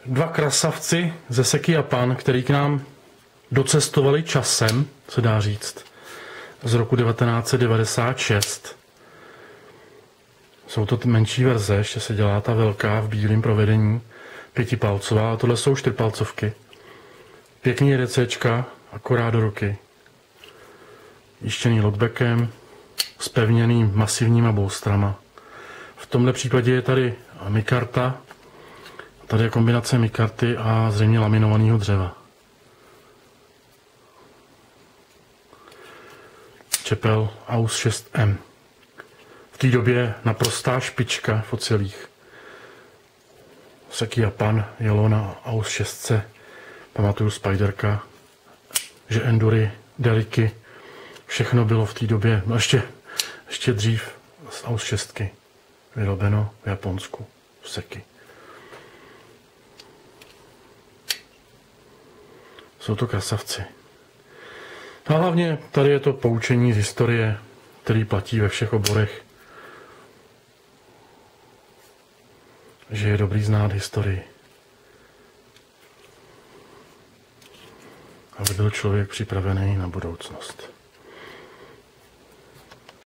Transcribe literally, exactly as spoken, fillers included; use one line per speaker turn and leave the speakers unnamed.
dva krasavci ze Seky Japan, který k nám docestovali časem, se dá říct, z roku devatenáct set devadesát šest. Jsou to menší verze, ještě se dělá ta velká v bílém provedení, pětipalcová, a tohle jsou čtyřpalcovky. Pěkný RCčka, akorát do ruky. Jištěný lockbackem, spevněným masivníma bolstrama. V tomhle případě je tady mikarta, tady je kombinace mikarty a zřejmě laminovaného dřeva. Čepel A U S šest M. V té době naprostá špička v ocelích. Seky Japan jelo na A U S šest. Pamatuju Spiderka, že Endury, Deliky, všechno bylo v té době, no ještě, ještě dřív z A U S šest. Vyrobeno v Japonsku, v Seky. Jsou to krasavci. A hlavně tady je to poučení z historie, který platí ve všech oborech. Že je dobrý znát historii. Aby byl člověk připravený na budoucnost.